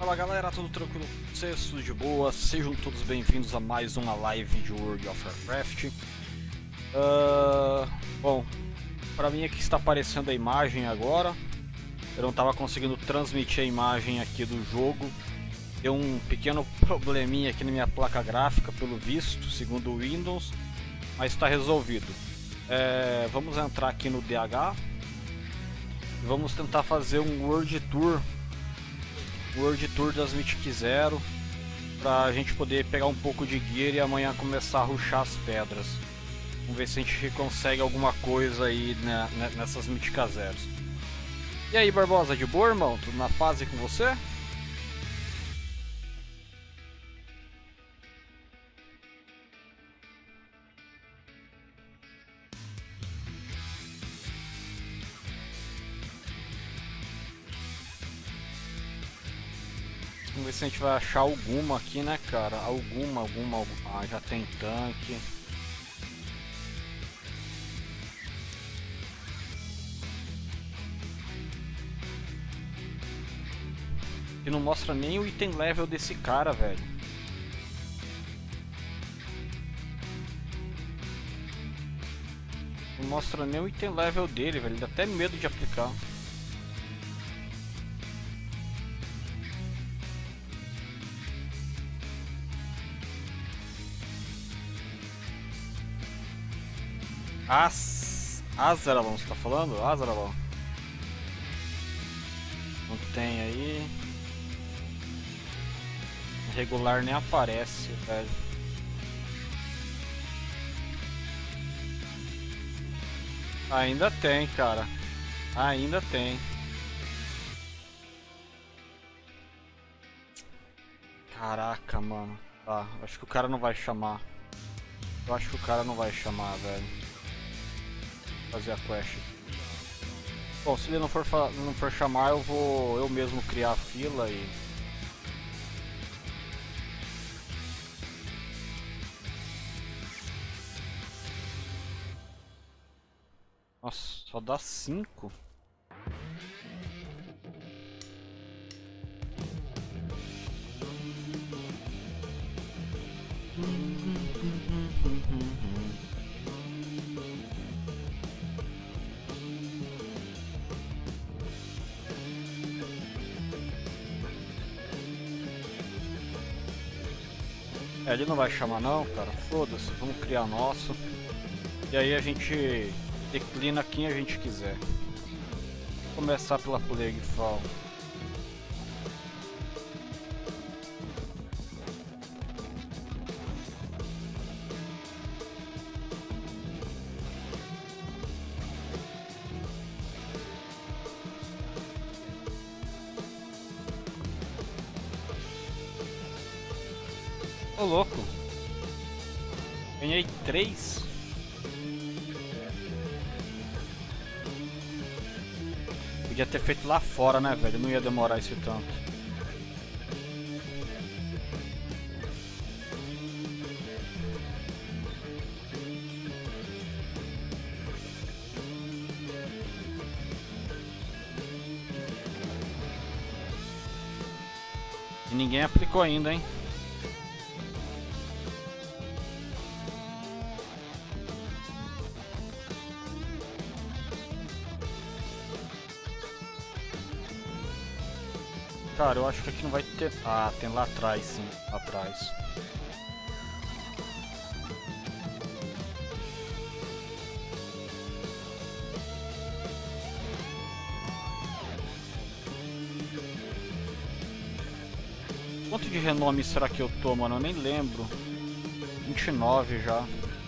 Fala galera, tudo tranquilo com vocês? Tudo de boa? Sejam todos bem-vindos a mais uma live de World of Warcraft. Bom, para mim aqui está aparecendo a imagem agora. Eu não estava conseguindo transmitir a imagem aqui do jogo. Deu um pequeno probleminha aqui na minha placa gráfica, pelo visto, segundo o Windows, mas está resolvido. Vamos entrar aqui no DH e vamos tentar fazer um World Tour das Mythic Zero, pra gente poder pegar um pouco de gear e amanhã começar a rushar as pedras. Vamos ver se a gente consegue alguma coisa aí nessas Mythic Zeros. E aí, Barbosa, de boa, irmão? Tudo na paz aí com você? Vamos ver se a gente vai achar alguma aqui, né, cara? Alguma. Ah, já tem tanque. E não mostra nem o item level desse cara, velho. Não mostra nem o item level dele, velho. Dá até medo de aplicar. Azaralon, você tá falando? Azaralon. Não tem aí. Regular nem aparece, velho. Ainda tem, cara. Ainda tem. Caraca, mano. Tá, acho que o cara não vai chamar. Eu acho que o cara não vai chamar, velho. Fazer a quest. Bom, se ele não for chamar, eu vou eu mesmo criar a fila e... Nossa, só dá 5? Ele não vai chamar não, cara. Foda-se, vamos criar nosso. E aí a gente declina quem a gente quiser. Vou começar pela Plague Fall. Ô louco, ganhei 3. Podia ter feito lá fora, né, velho? Não ia demorar esse tanto. E ninguém aplicou ainda, hein? Cara, eu acho que aqui não vai ter... Ah, tem lá atrás, sim. Lá atrás. Quanto de renome será que eu tô, mano? Eu nem lembro. 29 já.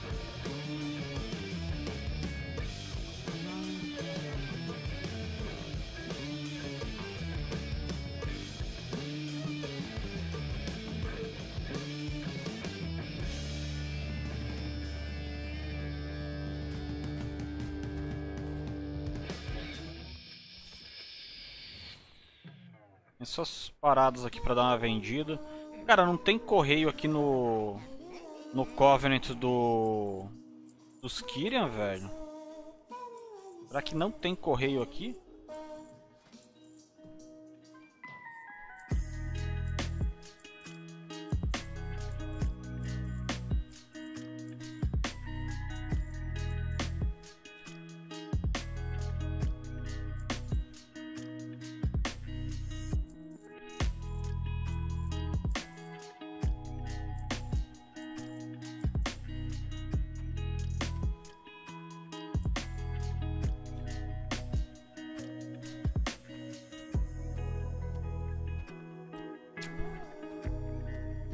Essas paradas aqui pra dar uma vendida. Cara, não tem correio aqui no Covenant dos Kyrian, velho? Será que não tem correio aqui?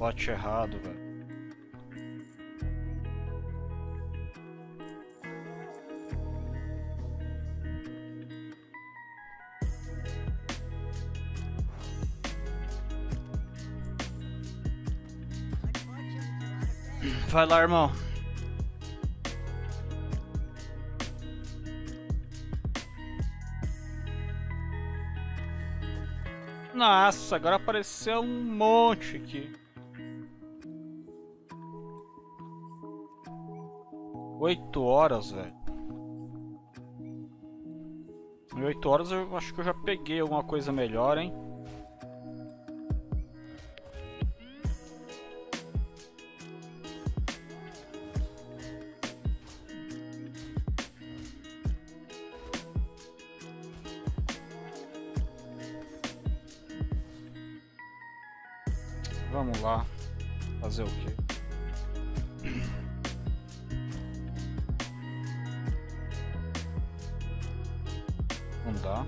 Plot errado, velho. Vai lá, irmão. Nossa, agora apareceu um monte aqui. 8 horas, velho. Em 8 horas eu acho que eu já peguei alguma coisa melhor, hein? Vamos lá. Fazer o quê? Não dá.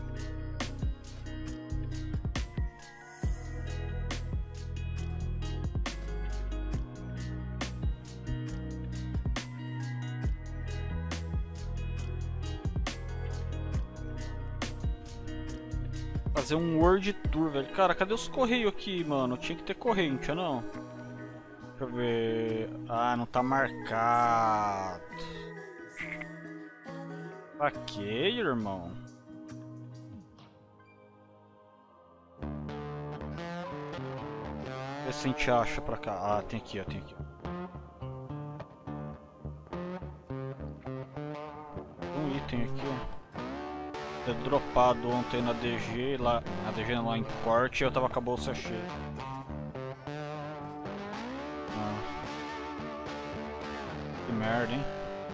Fazer um World Tour, velho. Cara, cadê os correios aqui, mano? Tinha que ter correio, não tinha não? Deixa eu ver. Ah, não tá marcado. Pra quê, irmão? Vê se a gente acha pra cá. Ah, tem aqui, ó, tem aqui. Um item aqui, ó. Ter dropado ontem na DG, lá na DG lá em corte, eu tava com a bolsa cheia. Ah. Que merda, hein?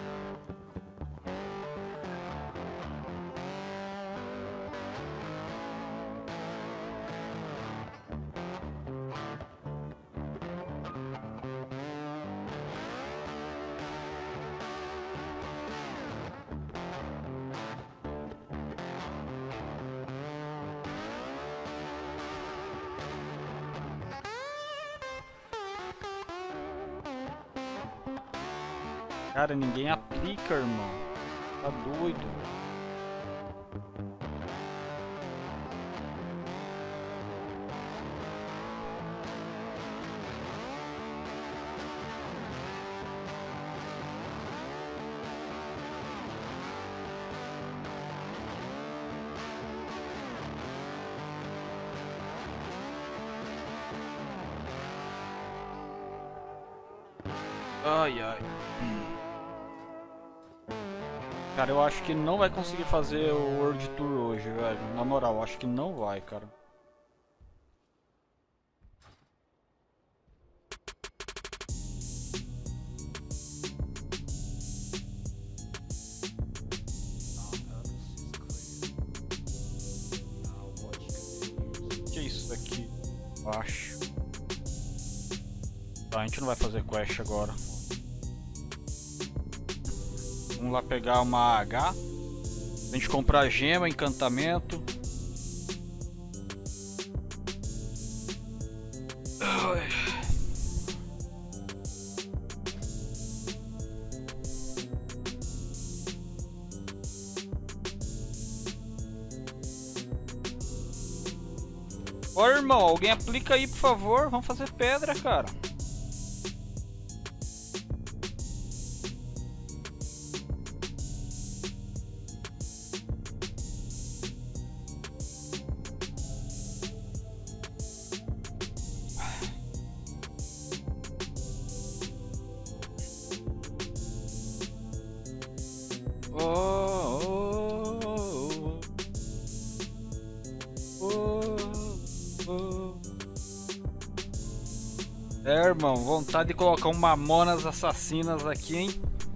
Cara, ninguém aplica, irmão. Tá doido. Ai, ai. Cara, eu acho que não vai conseguir fazer o World Tour hoje, velho. Na moral, eu acho que não vai, cara. O que é isso daqui? Acho. Tá, a gente não vai fazer quest agora. Vamos lá pegar uma H. A gente comprar gema, encantamento. Ô irmão, alguém aplica aí por favor. Vamos fazer pedra, cara. É, irmão, vontade de colocar um Mamonas Assassinas aqui, hein?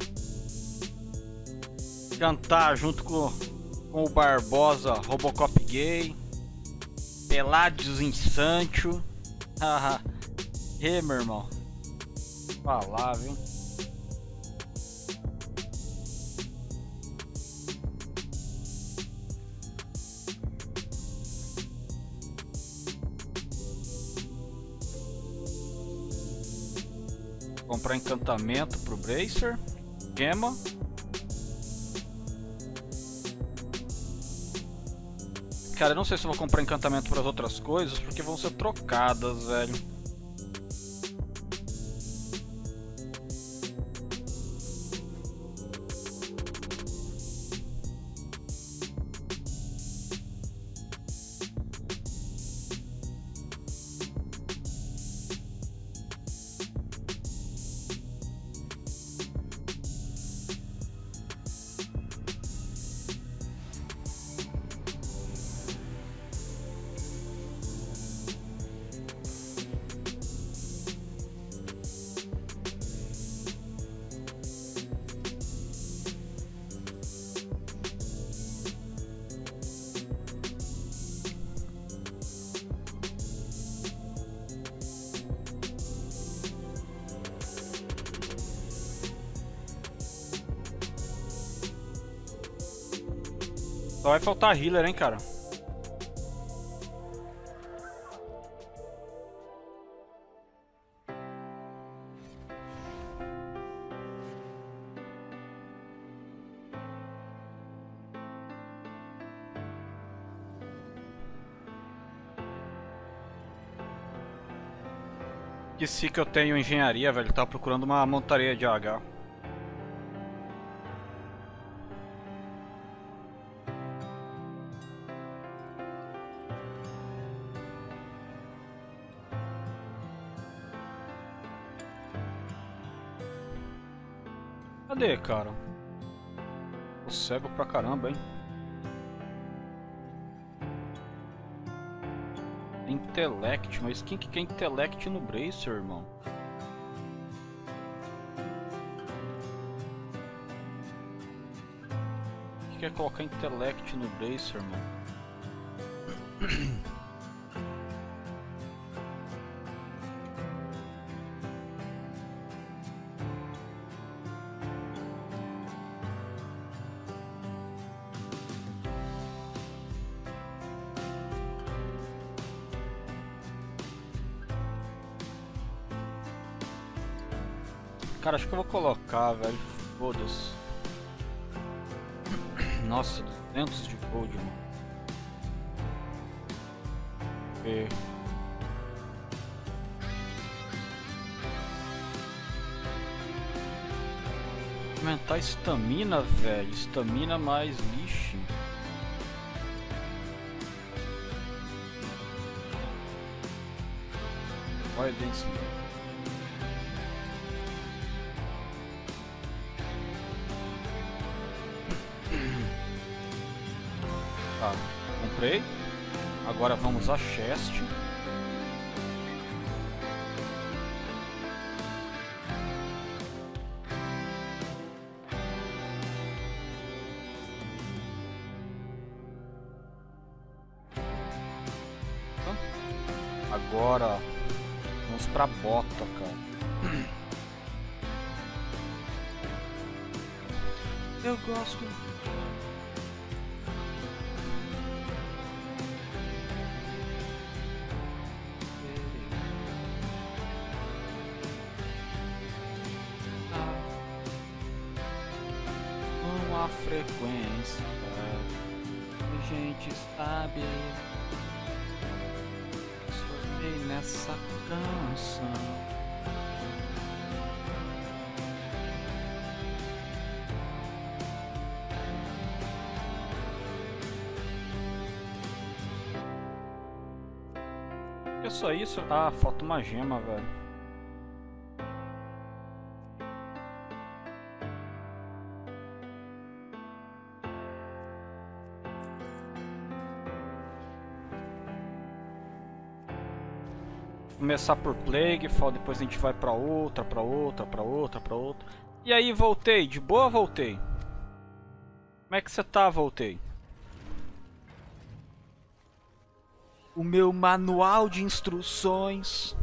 Cantar junto com o Barbosa, Robocop gay, Pelados em Sancho. Haha. E meu irmão, falar, viu? Comprar encantamento pro Bracer. Gema. Cara, eu não sei se eu vou comprar encantamento para as outras coisas, porque vão ser trocadas, velho. Só vai faltar healer, hein, cara. Esqueci que eu tenho engenharia, velho. Tava procurando uma montaria de AH. Cadê, cara? Tô cego pra caramba, hein? Intellect, mas quem que quer Intellect no Bracer, irmão? Quem quer colocar Intellect no Bracer, irmão? Cara, acho que eu vou colocar, velho. Foda-se. Nossa, 200 de gold, mano. E... aumentar a estamina, velho. Estamina mais lixo. Olha bem isso. Tá, comprei. Agora vamos a chest. Agora vamos pra bota, cara. Eu gosto. A frequência a gente sabe. Sortei nessa canção. É só isso? Ah, falta uma gema, velho. Começar por Plague, depois a gente vai pra outra, pra outra, pra outra, pra outra. E aí, voltei. De boa, voltei. Como é que você tá, voltei? O meu manual de instruções.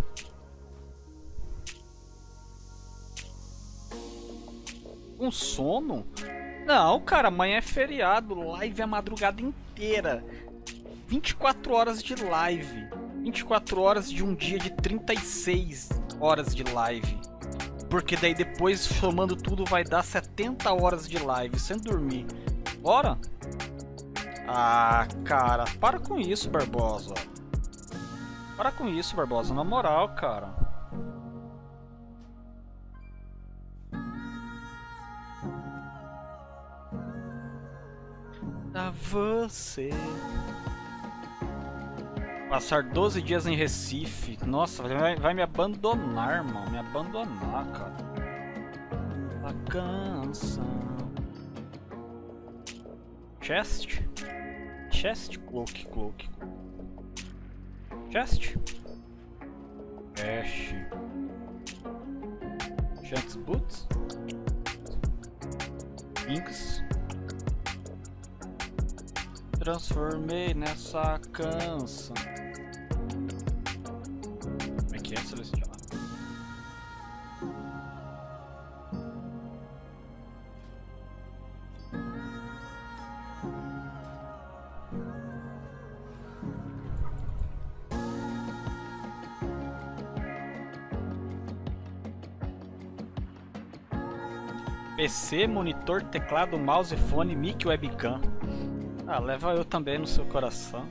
Com sono? Não, cara, amanhã é feriado. Live a madrugada inteira. 24 horas de live. 24 horas de um dia de 36 horas de live. porque daí depois, somando tudo, vai dar 70 horas de live sem dormir. Bora? Ah, cara, para com isso, Barbosa. Para com isso, Barbosa, na moral, cara. A você. Passar 12 dias em Recife. Nossa, vai me abandonar, mano. Me abandonar, cara. A canção. Chest? Chest? Cloak. Chest? Ash. Chance Boots? Inks. Transformei nessa canção. Como é que é, Celestial? PC, monitor, teclado, mouse, fone, mic, webcam. Ah, leva eu também no seu coração.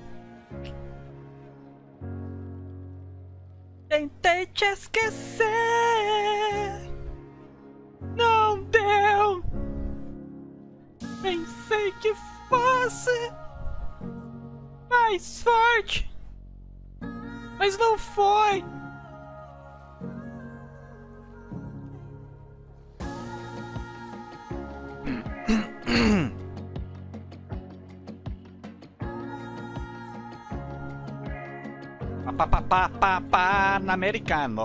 Tentei te esquecer, não deu. Pensei que fosse mais forte, mas não foi. Na americano.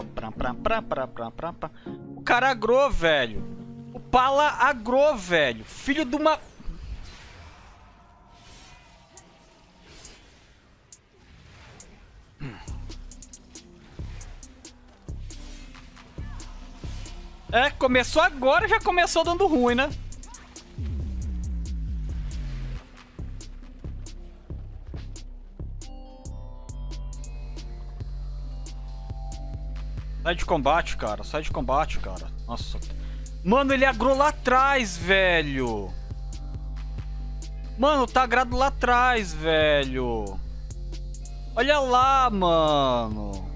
O cara agrou, velho. O Pala agrou, velho. Filho de uma... É, começou agora, já começou dando ruim, né? Sai de combate, cara. Sai de combate, cara. Nossa. Mano, ele agrou lá atrás, velho. Mano, tá agrado lá atrás, velho. Olha lá, mano.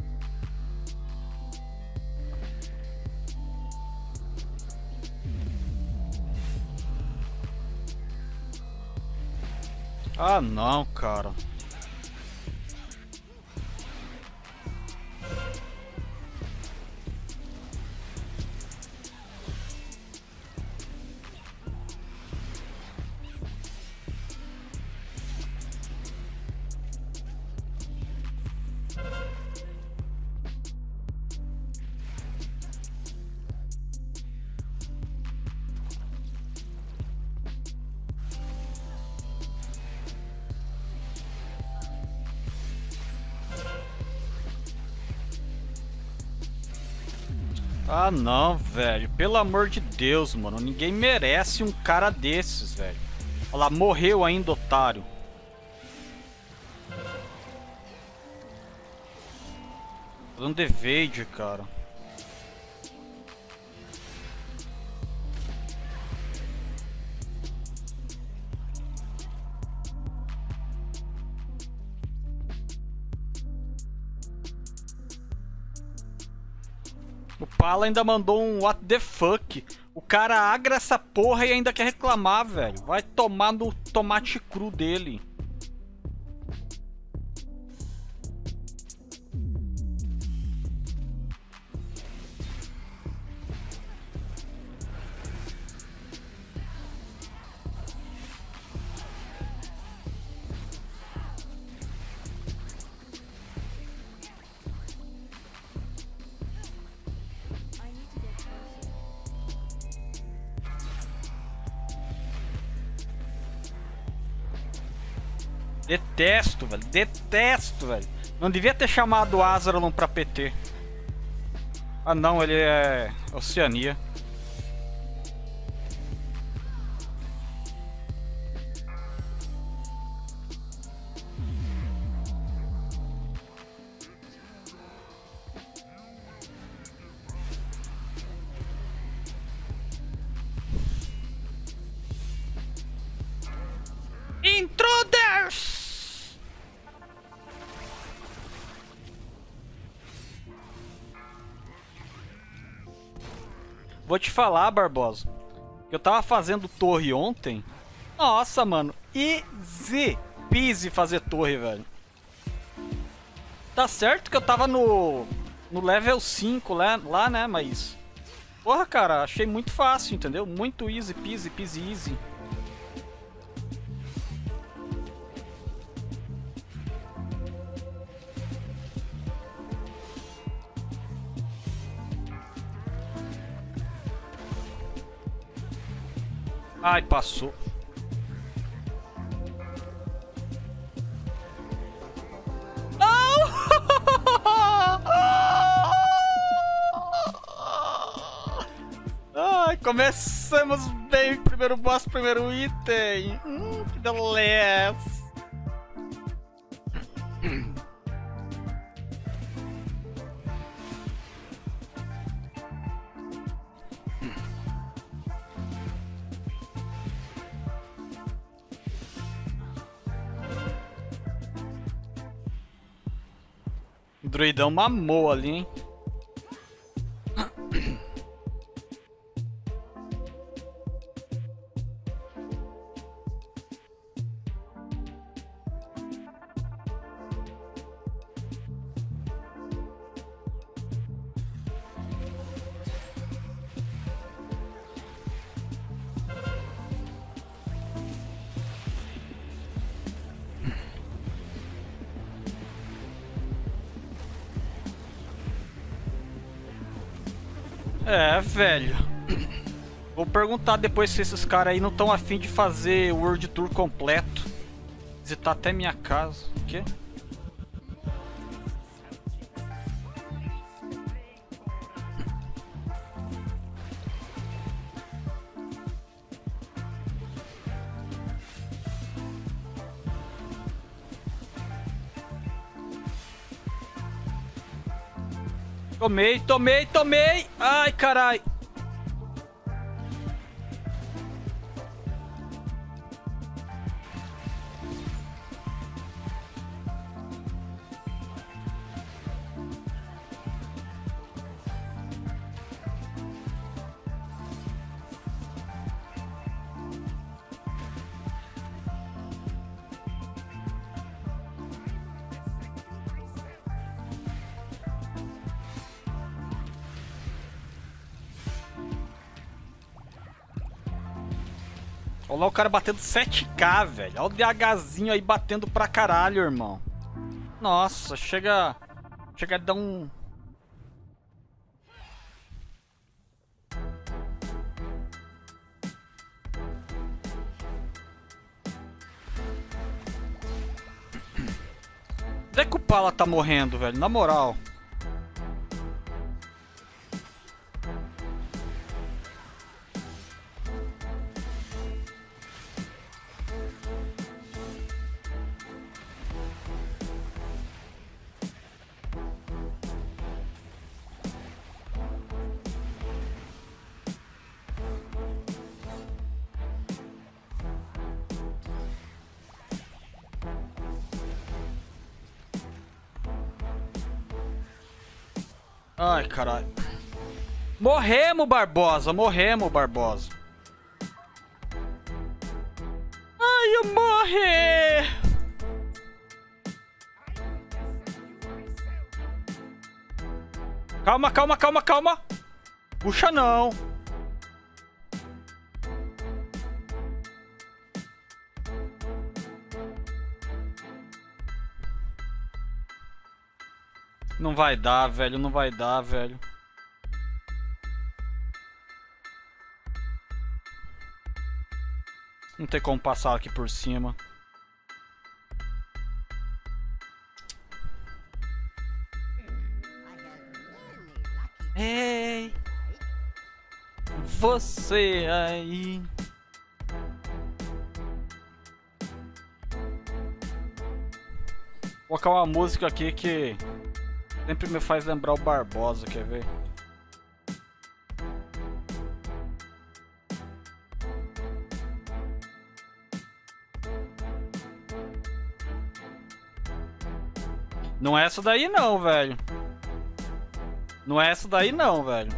Ah, não, cara. Ah, não, velho. Pelo amor de Deus, mano. Ninguém merece um cara desses, velho. Olha lá, morreu ainda, otário. Tô dando evade, cara. O Pala ainda mandou um what the fuck. O cara agra essa porra e ainda quer reclamar, velho. Vai tomar no tomate cru dele. Detesto, velho. Detesto, velho. Não devia ter chamado o Azralon pra PT. Ah, não. Ele é Oceania. Intruders! Vou te falar, Barbosa. Eu tava fazendo torre ontem. Nossa, mano. Easy peasy fazer torre, velho. Tá certo que eu tava no level 5 lá, né? Mas... Porra, cara, achei muito fácil, entendeu? Muito easy peasy, peasy easy. Ai, passou. Ai, começamos bem. Primeiro boss, primeiro item. Que delícia. O druidão mamou ali, hein? É, velho. Vou perguntar depois se esses caras aí não estão afim de fazer o World Tour completo. Visitar até minha casa. O quê? Tomei! Ai, carai! Olha lá o cara batendo 7k, velho. Olha o DHzinho aí batendo pra caralho, irmão. Nossa, chega a dar um... Onde é que o Pala tá morrendo, velho? Na moral. Ai, caralho. Morremos, Barbosa. Ai, eu morri. Calma. Puxa não. Não vai dar, velho. Não tem como passar aqui por cima. Ei, você aí. Vou colocar uma música aqui que sempre me faz lembrar o Barbosa, quer ver? Não é essa daí não, velho. Não é essa daí não, velho.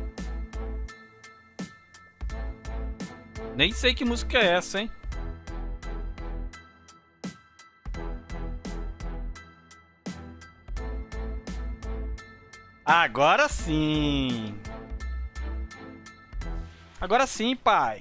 Nem sei que música é essa, hein? Agora sim. Agora sim, pai.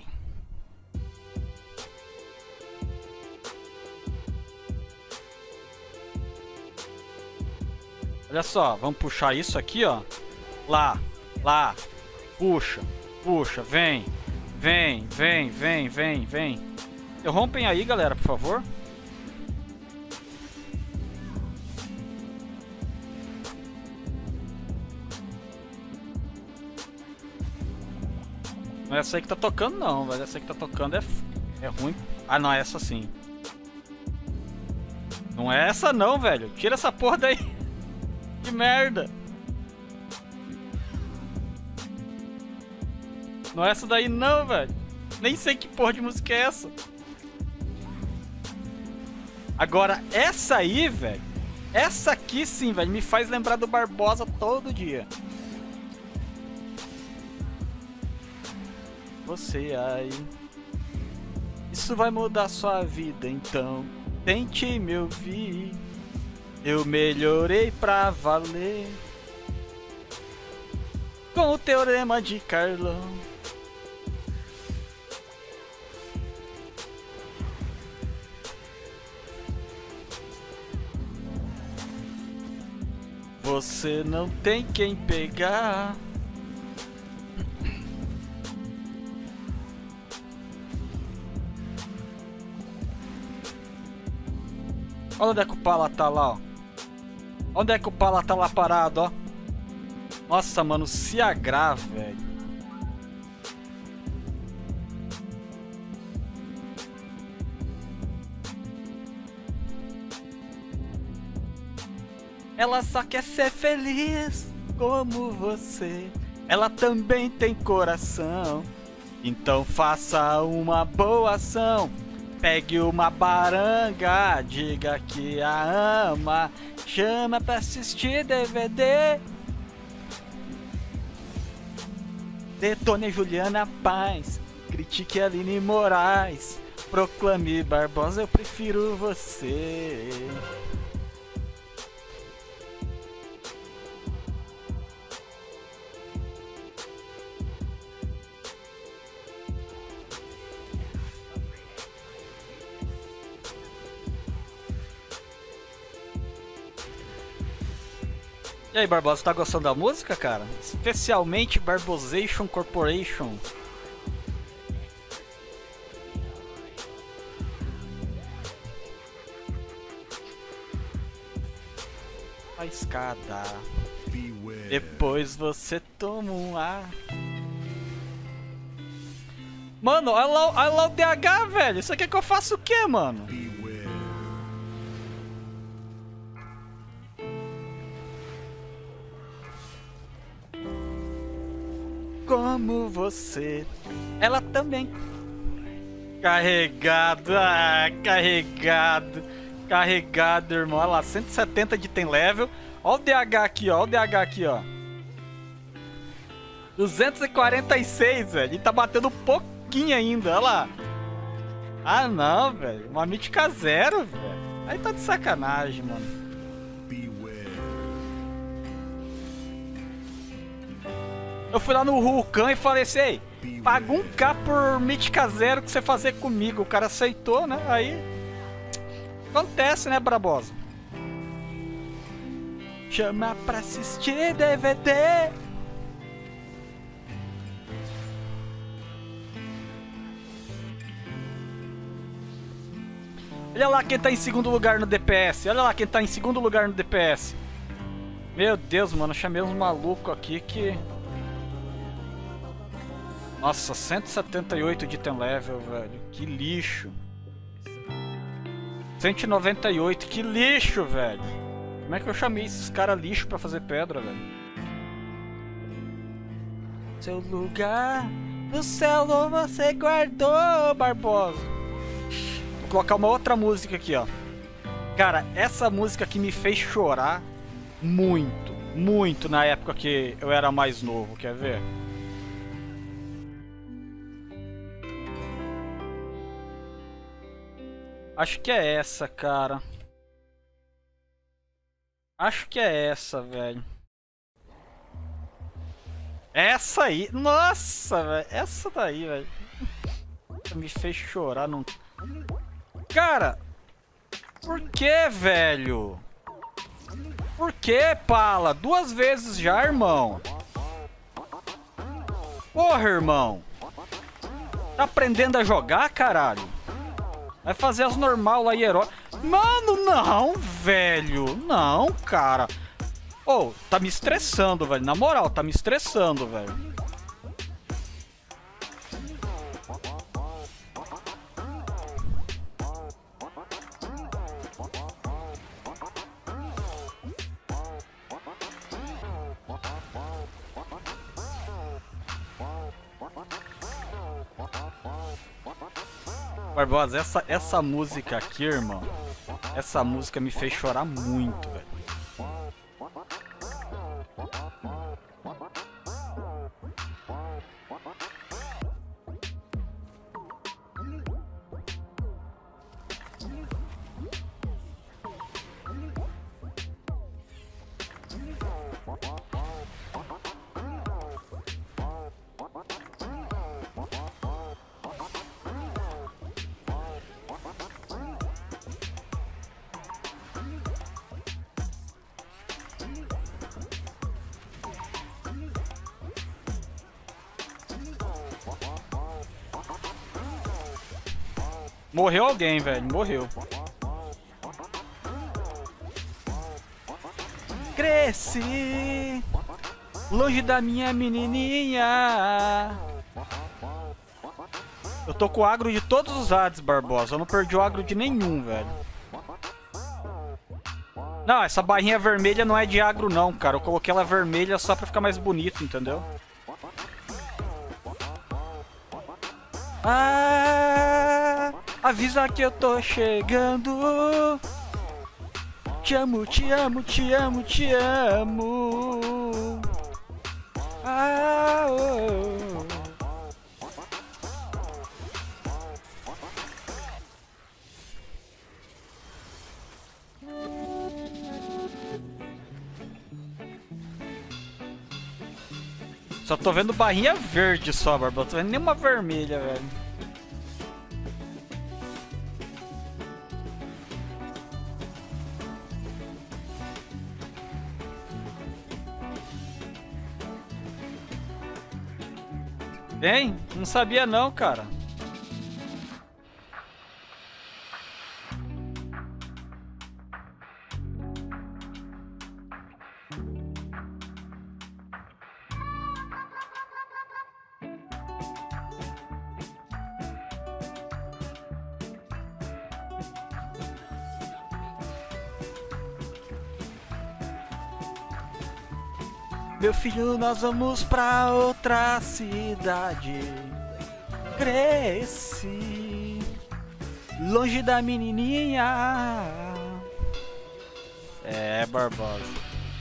Olha só, vamos puxar isso aqui, ó. Lá, lá. Puxa, puxa, vem. Vem, vem, vem, vem, vem. Interrompem aí, galera, por favor. Não é essa aí que tá tocando, não, velho. Essa aí que tá tocando é ruim. Ah, não, é essa sim. Não é essa não, velho. Tira essa porra daí. Que merda. Não é essa daí não, velho. Nem sei que porra de música é essa. Agora, essa aí, velho. Essa aqui sim, velho. Me faz lembrar do Barbosa todo dia. Você aí. Isso vai mudar sua vida, então tente me ouvir. Eu melhorei pra valer com o teorema de Carlão. Você não tem quem pegar. Olha onde é que o Pala tá lá, ó. Onde é que o Pala tá lá parado, ó. Nossa, mano, se agrava, velho. Ela só quer ser feliz como você. Ela também tem coração. Então faça uma boa ação. Pegue uma baranga, diga que a ama. Chama pra assistir DVD. Detone Juliana Paz. Critique Aline Moraes. Proclame Barbosa, eu prefiro você. E aí, Barbosa, tá gostando da música, cara? Especialmente Barbosation Corporation. A escada. Beware. Depois você toma um ar. Mano, olha lá o DH, velho. Isso aqui é que eu faço o quê, mano? Como você. Ela também. Carregado, carregado. Carregado, irmão. Olha lá, 170 de item level. Olha o DH aqui, ó. Olha o DH aqui, ó. 246, velho. E tá batendo um pouquinho ainda, olha lá. Ah, não, velho. Uma mítica 0, velho. Aí tá de sacanagem, mano. Eu fui lá no Vulcan e falei assim, ei, paga 1k por mítica 0 que você fazer comigo. O cara aceitou, né? Aí acontece, né, Barbosa? Chama pra assistir DVD. Olha lá quem tá em segundo lugar no DPS. Olha lá quem tá em segundo lugar no DPS. Meu Deus, mano, chamei uns malucos aqui que... Nossa, 178 de item level, velho. Que lixo. 198, que lixo, velho. Como é que eu chamei esses caras lixo pra fazer pedra, velho? Seu lugar no céu você guardou, Barbosa. Vou colocar uma outra música aqui, ó. Cara, essa música aqui me fez chorar muito, muito na época que eu era mais novo, quer ver? Acho que é essa, cara. Acho que é essa, velho. Essa aí. Nossa, velho. Essa daí, velho. Me fez chorar. Não... Cara. Por que, velho? Por que, Pala? 2 vezes já, irmão. Porra, irmão. Tá aprendendo a jogar, caralho? Vai fazer as normal lá e herói. Mano, não, velho. Não, cara. Ô, tá me estressando, velho. Na moral, tá me estressando, velho. Barbosa, essa música aqui, irmão. Essa música me fez chorar muito, velho. Morreu alguém, velho. Morreu. Cresci longe da minha menininha. Eu tô com o agro de todos os Hades, Barbosa. Eu não perdi o agro de nenhum, velho. Não, essa barrinha vermelha não é de agro não, cara. Eu coloquei ela vermelha só pra ficar mais bonito, entendeu? Ah, avisa que eu tô chegando. Te amo, te amo, te amo, te amo. Ah, oh. Só tô vendo barrinha verde só, Barbosa. Não tô vendo nenhuma vermelha, velho. Hein? Não sabia não, cara. Meu filho, nós vamos pra outra cidade. Cresci longe da menininha. É, Barbosa.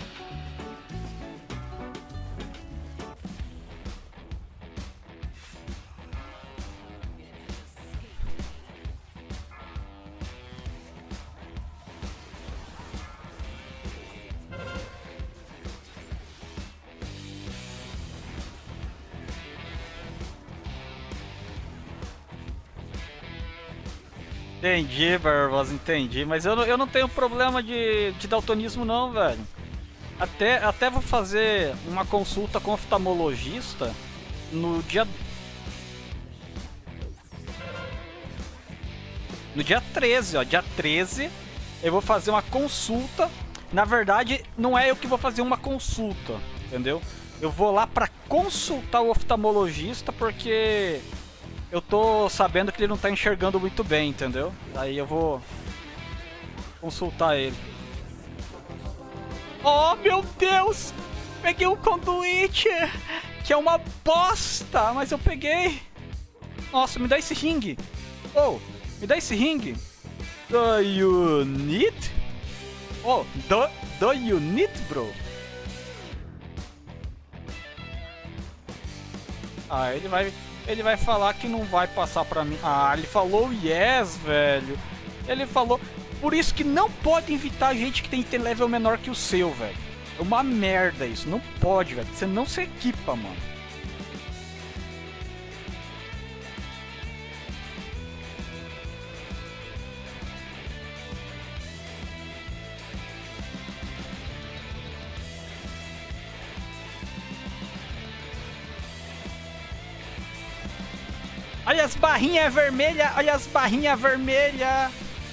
Entendi, Barbosa, entendi. Mas eu não tenho problema de daltonismo não, velho. Até vou fazer uma consulta com oftalmologista no dia 13, ó. Dia 13 eu vou fazer uma consulta. Na verdade, não é eu que vou fazer uma consulta, entendeu? Eu vou lá pra consultar o oftalmologista porque... eu tô sabendo que ele não tá enxergando muito bem, entendeu? Aí eu vou consultar ele. Oh, meu Deus! Peguei um conduíte! Que é uma bosta! Mas eu peguei! Nossa, me dá esse ringue! Oh, me dá esse ringue! Do you need? Oh, do you need, bro? Ah, ele vai falar que não vai passar pra mim. Ah, ele falou yes, velho. Ele falou... Por isso que não pode invitar gente que tem level menor que o seu, velho. É uma merda isso. Não pode, velho. Você não se equipa, mano. Olha as barrinhas vermelhas, olha as barrinhas vermelhas.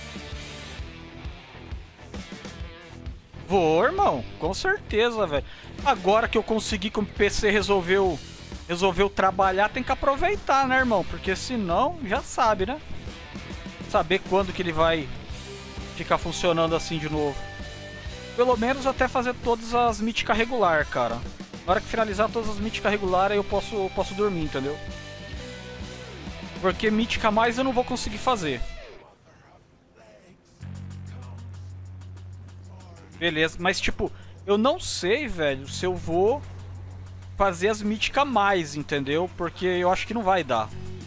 Vou, irmão, com certeza, velho. Agora que eu consegui que o PC resolveu trabalhar, tem que aproveitar, né, irmão? Porque senão, já sabe, né? Saber quando que ele vai ficar funcionando assim de novo. Pelo menos até fazer todas as míticas regular, cara. Na hora que finalizar todas as míticas regular, aí eu posso dormir, entendeu? Porque mítica mais eu não vou conseguir fazer. Beleza, mas tipo, eu não sei, velho, se eu vou fazer as míticas mais, entendeu? Porque eu acho que não vai dar.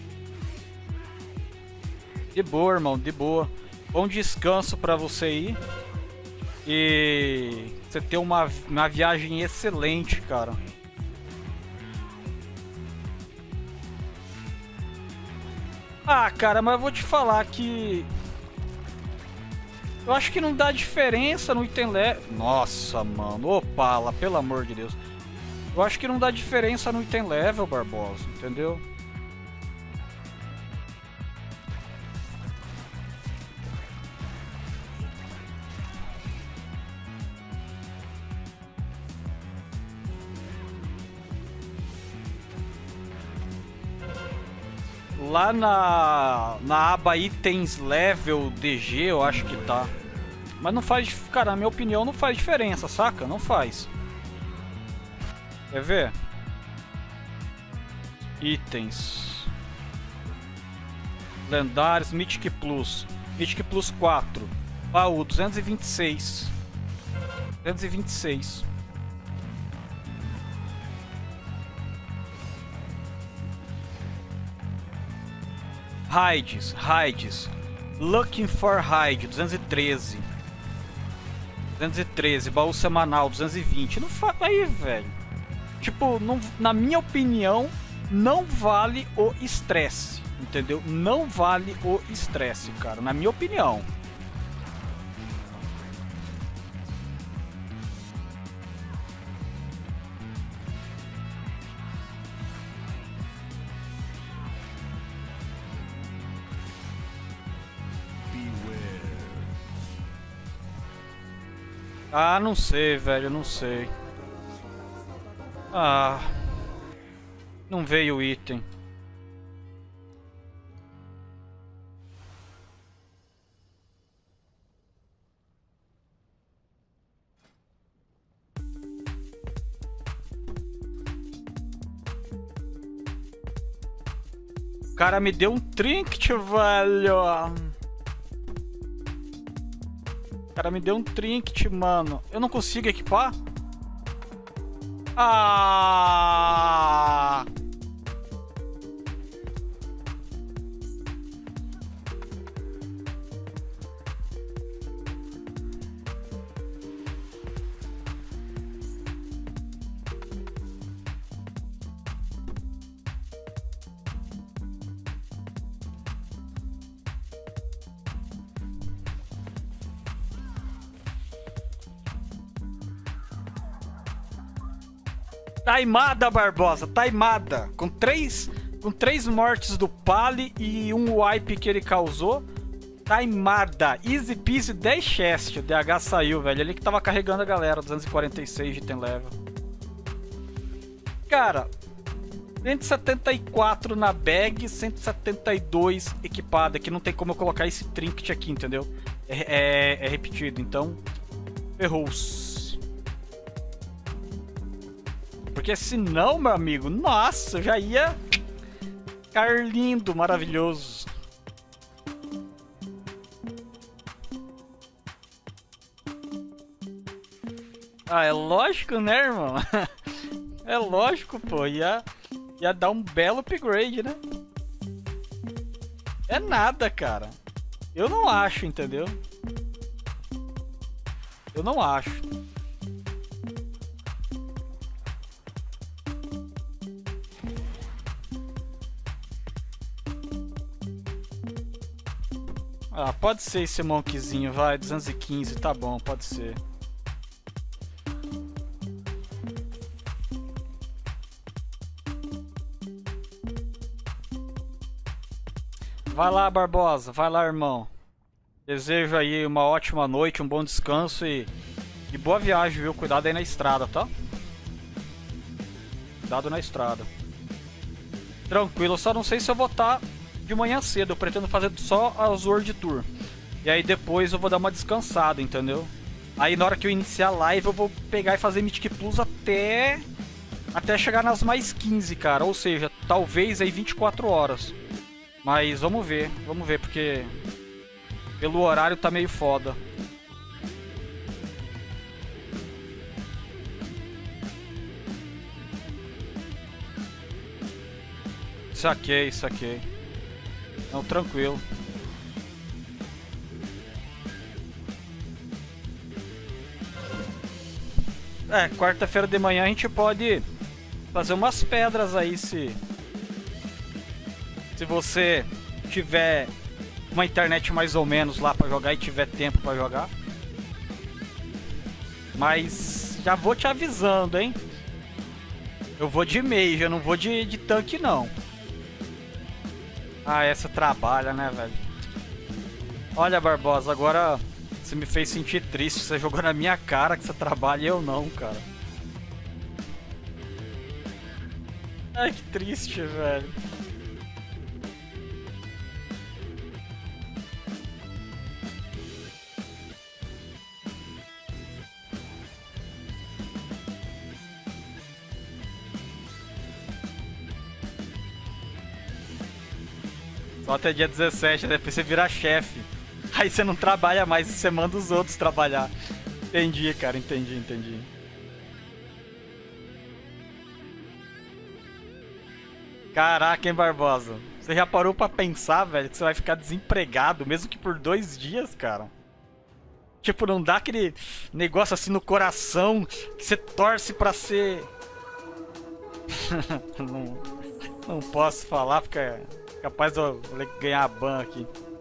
De boa, irmão, de boa. Bom descanso pra você aí. E você ter uma viagem excelente, cara. Ah, cara, mas eu vou te falar que... Eu acho que não dá diferença no item level... Nossa, mano. Ô, Pala, pelo amor de Deus. Eu acho que não dá diferença no item level, Barbosa, entendeu? Lá na aba itens level DG, eu acho que tá. Mas não faz, cara, na minha opinião não faz diferença, saca? Não faz. Quer ver? Itens. Lendários, Mythic Plus. Mythic Plus 4. Baú, 226. 226. Raids. Looking for Raid, 213. 213, baú semanal, 220. Não faz aí, velho. Tipo, não, na minha opinião, não vale o estresse. Entendeu? Não vale o estresse, cara. Na minha opinião. Ah, não sei, velho, não sei. Ah, não veio o item. O cara me deu um trinket, velho. O cara me deu um trinket, mano. Eu não consigo equipar? Ah! Taimada, Barbosa, taimada. Com três mortes do Pali e um wipe que ele causou. Taimada. Easy peasy 10 chest. O DH saiu, velho. Ele que tava carregando a galera. 246 de item level. Cara, 174 na bag, 172 equipada. Que não tem como eu colocar esse trinket aqui, entendeu? É repetido, então ferrou-se. Porque senão, meu amigo, nossa, eu já ia ficar lindo, maravilhoso. Ah, é lógico, né, irmão? É lógico, pô. Ia dar um belo upgrade, né? É nada, cara. Eu não acho, entendeu? Eu não acho. Ah, pode ser esse monkzinho, vai. 215, tá bom, pode ser. Vai lá, Barbosa. Vai lá, irmão. Desejo aí uma ótima noite, um bom descanso e boa viagem, viu? Cuidado aí na estrada, tá? Cuidado na estrada. Tranquilo, eu só não sei se eu vou estar de manhã cedo. Eu pretendo fazer só as World Tour. E aí depois eu vou dar uma descansada, entendeu? Aí na hora que eu iniciar a live eu vou pegar e fazer Mythic Plus até chegar nas mais 15, cara. Ou seja, talvez aí 24 horas. Mas vamos ver, porque pelo horário tá meio foda. Saquei. Não, tranquilo. É, quarta-feira de manhã a gente pode fazer umas pedras aí se você tiver uma internet mais ou menos lá pra jogar e tiver tempo pra jogar. Mas já vou te avisando, hein? Eu vou de mage, eu não vou de tanque não. Ah, essa trabalha, né, velho? Olha, Barbosa, agora você me fez sentir triste. Você jogou na minha cara que você trabalha e eu não, cara. Ai, que triste, velho. Só até dia 17, depois você vira chefe. Aí você não trabalha mais e você manda os outros trabalhar. Entendi, cara, entendi. Caraca, hein, Barbosa? Você já parou pra pensar, velho, que você vai ficar desempregado, mesmo que por 2 dias, cara? Tipo, não dá aquele negócio assim no coração que você torce pra ser... não posso falar porque é capaz de eu ganhar ban aqui.